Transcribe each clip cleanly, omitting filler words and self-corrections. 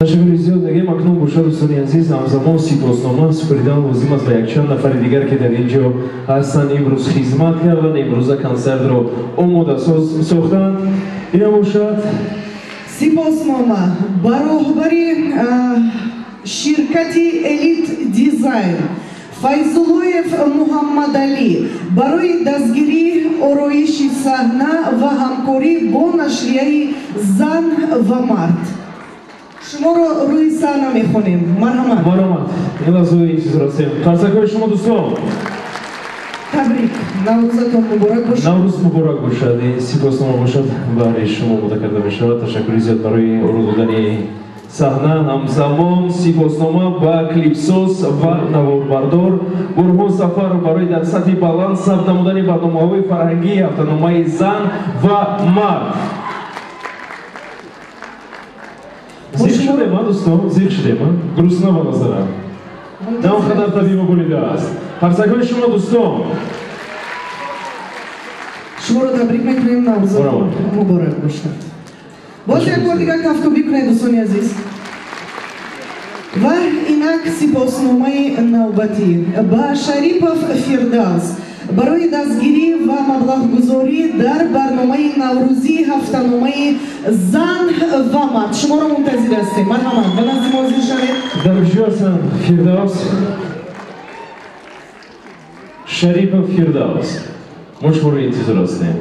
تشکر زیاد میگم اکنون گوشه دوستانی عزیز همزمان سپاسنامه سپردن لازم است به یک چند نفر دیگر که در اینجا هستند امروز خدمت کردند امروز کنسرت رو آماده ساختند این باشد سپاسنامه با راهبری شرکت الیت دیزاین فیض‌اللهیف محمد علی برای دستگیری آرایش صحنه و همکاری با نشریه زن و مرد شما رو روی صحنه میخونیم. مرحمت. مرحمت. این لحظه این چیز را سیم. قرصکای شما دوستان. تبریک. نوروزتون مبارک باشد. نوروز مبارک باشد. سپاسنامه باشد. برای شما مده کرده میشود. تشکر زیاد برای عروض دادن صحنه همزمان سپاسنامه با کلیپساز و نواربردار برهان سفر برای در سطح بلند ثبت نمودن برنامه‌های فرهنگی هفته‌نامه زن و مرد. زیخ شده ما دوستان، زیخ شده ما گروسنه با نظرم نه اون خطر طبیعی بولیده است قرصکای شما دوستان شما رو تبریک میکنیم نوروزتون مبارک باشد. باز یک بار دیگر کفکوبی کنید دوستان عزیز و اینک سپاسنامه نوبتی با شریپوف فردوس برای دستگیری و مبلغ گذاری در برنامه نوروزی هفته‌نامه زن و مرد شما را منتظر هستیم. مرحبا به نزد موضوع شوید. در هستن فردوس شریپوف فردوس ما شما رو انتظار هستیم.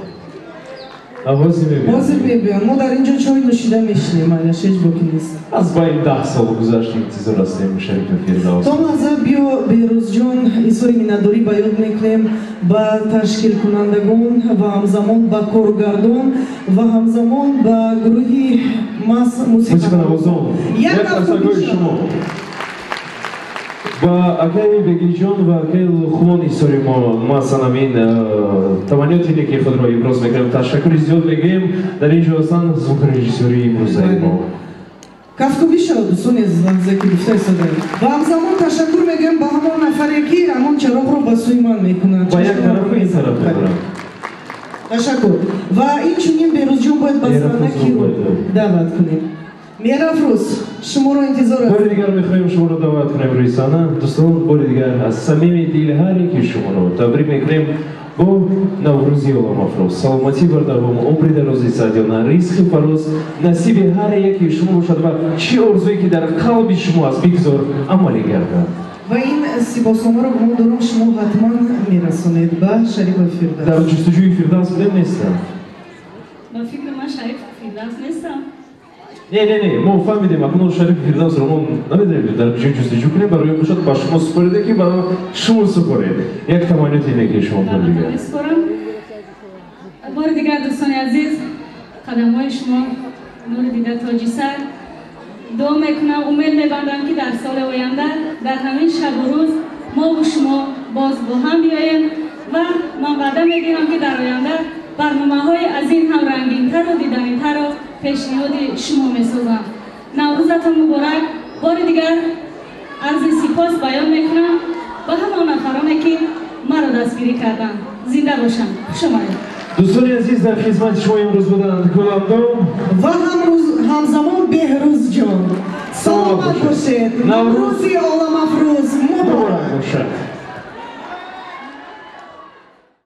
حاضر میبین ما در اینجا چای نوشیده میشنیم هیچ باکی نیست. از با این 10 سال گذشت انتظار هستیم شریف فردوس. تا لحظه بیا بیروز جان اظهار منتداری به یاد میکنیم با تشکیل کنندگان و همزمان با کارگردان و همزمان با گروهی موسیقی نوازان یک قرصکای شما با اکای بگی جان و اکای خوان ایساری ما سنمین توانیاتی که خود را ابراز میکنیم تشکر زیاد بگیم در اینجا هستن زوک رژیسوری امروزه ما کفکوبی شد دوستان عزیزان که گفته صدای و همزمان تشکر میگم با همون نفری که همون چراغ رو به سوی من میکنن با یک طرف و این طرف میکنن تشکر و این چونین بیروز جان باید بزرانه کی رو دعوت کنیم. میرافروز شما رو انتظار هستیم. باری دیگر میخوایم شما رو دعوت کنیم روی صحنه دوستان باری دیگر از صمیم دل هر یکی شما رو تبریک میکنیم با نوروزی علم افروز سلامتی بر دوام عمر دراز سعدیانه رزق فراز نصیب هر یکی شما باشد و چه آرزویی که در قلب شما است بگذار عملی گردد و این سپاسنامه رو به ما دارم شما حتما میرسونید به شریف فردوس. در جستجوی فردوس بودن نیستم با فکر من شریف فردوس نیستم. نه ما فهمیدیم اکنون شریف فردوس رو ما نمیدونیم در جستجو کنیم برای باشد با شما سپرده که با شما سپرید یک تمایلات اینه که شما پر دیگر بار دیگر دوستان عزیز قدم های شما نور دیده تاجی سر دعا میکنم امید میبندم که در سال آینده در همین شب و روز ما و شما باز با هم بیاییم و من وعده میگیرم که در آینده برنامه های از این هم رنگین تر و دیدنی تر و پیشنهاد شما میسازم. نوروزتان مبارک. بار دیگر عرض سپاس بیان میکنم با همان نفرانی که مرا دستگیری کردن. زنده باشم. خوش آمدید. دوستان عزیز در خدمت شما امروز بودند گلندام و همزمان بهروز جان سلامت باشید. نوروزی عالم افروز مبارک باشد.